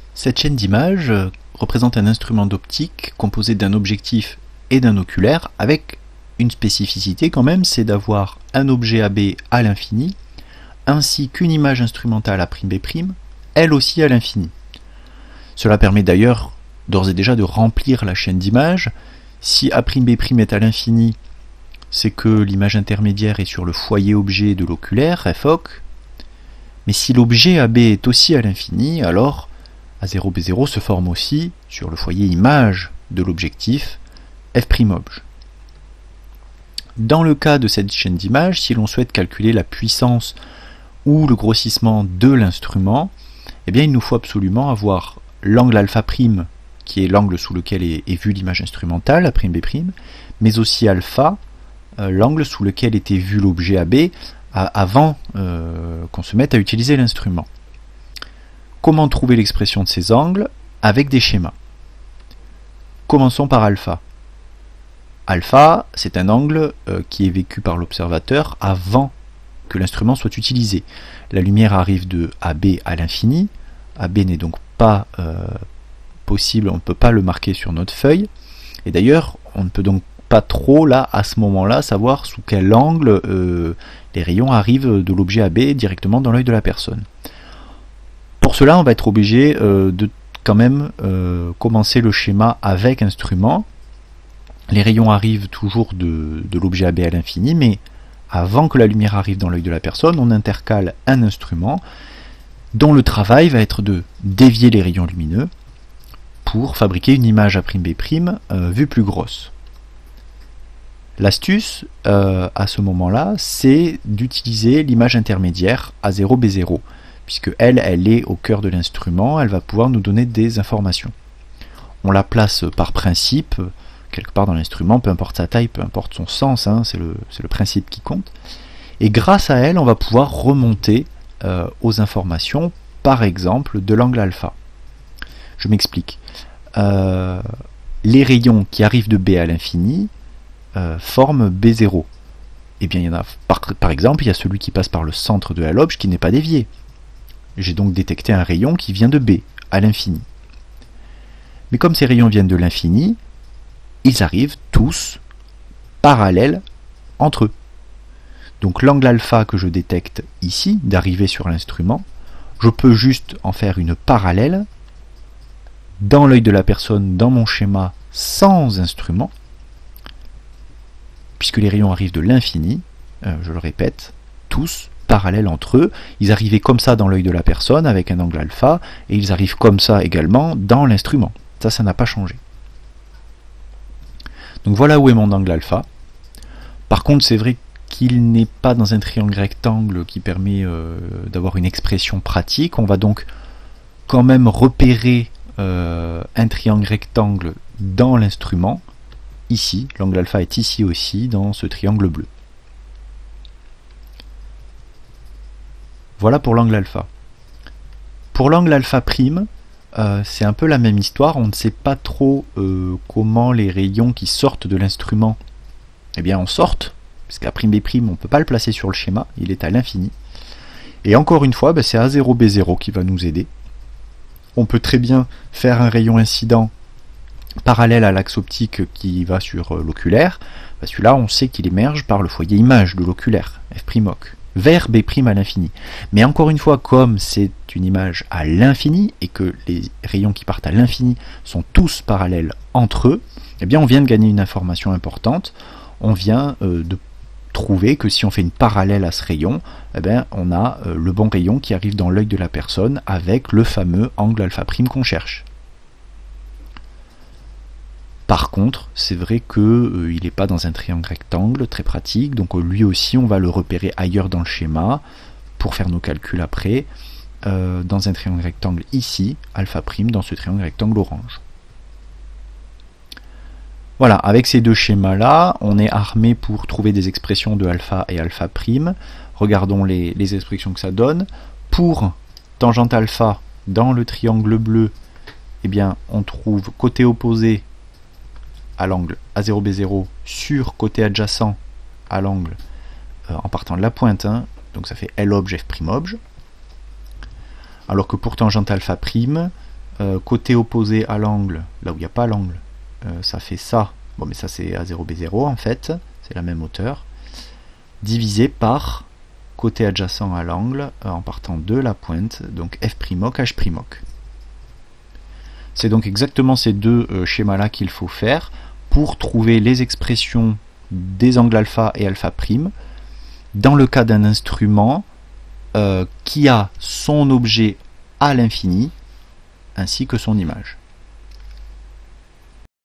Cette chaîne d'images représente un instrument d'optique composé d'un objectif et d'un oculaire avec une spécificité quand même, c'est d'avoir un objet AB à l'infini ainsi qu'une image instrumentale A'B', elle aussi à l'infini. Cela permet d'ailleurs d'ores et déjà de remplir la chaîne d'images. Si A'B' est à l'infini, c'est que l'image intermédiaire est sur le foyer objet de l'oculaire, Foc. Mais si l'objet AB est aussi à l'infini, alors A0B0 se forme aussi sur le foyer image de l'objectif, F'Obj. Dans le cas de cette chaîne d'images, si l'on souhaite calculer la puissance ou le grossissement de l'instrument, eh bien il nous faut absolument avoir l'angle alpha prime, qui est l'angle sous lequel est vue l'image instrumentale, A'B', mais aussi alpha, l'angle sous lequel était vu l'objet AB avant qu'on se mette à utiliser l'instrument. Comment trouver l'expression de ces angles? Avec des schémas. Commençons par alpha. Alpha, c'est un angle qui est vécu par l'observateur avant que l'instrument soit utilisé. La lumière arrive de AB à l'infini. AB n'est donc pas possible, on ne peut pas le marquer sur notre feuille. Et d'ailleurs, on ne peut donc pas trop, là, à ce moment-là, savoir sous quel angle les rayons arrivent de l'objet AB directement dans l'œil de la personne. Pour cela, on va être obligé de quand même commencer le schéma avec instrument. Les rayons arrivent toujours de l'objet AB à l'infini, mais avant que la lumière arrive dans l'œil de la personne, on intercale un instrument dont le travail va être de dévier les rayons lumineux pour fabriquer une image A'B' vue plus grosse. L'astuce, à ce moment-là, c'est d'utiliser l'image intermédiaire A0B0, puisque elle est au cœur de l'instrument, elle va pouvoir nous donner des informations. On la place par principe, quelque part dans l'instrument, peu importe sa taille, peu importe son sens, hein, c'est le principe qui compte. Et grâce à elle, on va pouvoir remonter aux informations, par exemple, de l'angle alpha. Je m'explique. Les rayons qui arrivent de B à l'infini forment B0. Et bien, il y en a, par exemple, il y a celui qui passe par le centre de la lobe qui n'est pas dévié. J'ai donc détecté un rayon qui vient de B, à l'infini. Mais comme ces rayons viennent de l'infini, ils arrivent tous parallèles entre eux. Donc l'angle alpha que je détecte ici, d'arriver sur l'instrument, je peux juste en faire une parallèle dans l'œil de la personne, dans mon schéma, sans instrument, puisque les rayons arrivent de l'infini, je le répète, tous parallèles entre eux. Ils arrivaient comme ça dans l'œil de la personne avec un angle alpha, et ils arrivent comme ça également dans l'instrument. Ça n'a pas changé. Donc voilà où est mon angle alpha. Par contre, c'est vrai qu'il n'est pas dans un triangle rectangle qui permet d'avoir une expression pratique. On va donc quand même repérer un triangle rectangle dans l'instrument. Ici, l'angle alpha est ici aussi, dans ce triangle bleu. Voilà pour l'angle alpha. Pour l'angle alpha prime, c'est un peu la même histoire. On ne sait pas trop comment les rayons qui sortent de l'instrument en sortent, parce qu'A'B', on ne peut pas le placer sur le schéma, il est à l'infini. Et encore une fois, c'est A0B0 qui va nous aider. On peut très bien faire un rayon incident parallèle à l'axe optique qui va sur l'oculaire. Celui-là, on sait qu'il émerge par le foyer image de l'oculaire, F'Oc, vers B' à l'infini. Mais encore une fois, comme c'est une image à l'infini et que les rayons qui partent à l'infini sont tous parallèles entre eux, on vient de gagner une information importante. On vient de trouver que si on fait une parallèle à ce rayon, on a le bon rayon qui arrive dans l'œil de la personne avec le fameux angle alpha prime qu'on cherche. Par contre, c'est vrai qu'il n'est pas dans un triangle rectangle, très pratique, donc lui aussi on va le repérer ailleurs dans le schéma pour faire nos calculs après, dans un triangle rectangle ici, alpha prime, dans ce triangle rectangle orange. Voilà, avec ces deux schémas-là, on est armé pour trouver des expressions de alpha et alpha prime. Regardons les expressions que ça donne. Pour tangente alpha, dans le triangle bleu, on trouve côté opposé à l'angle A0B0 sur côté adjacent à l'angle en partant de la pointe, donc ça fait L'Obj, F'Obj. Alors que pour tangente alpha prime, côté opposé à l'angle, là où il n'y a pas l'angle, ça fait ça. Bon, mais ça c'est A0B0 en fait, c'est la même hauteur, divisé par côté adjacent à l'angle en partant de la pointe, donc F'Oc, H'Oc. C'est donc exactement ces deux schémas-là qu'il faut faire pour trouver les expressions des angles alpha et alpha prime dans le cas d'un instrument qui a son objet à l'infini ainsi que son image.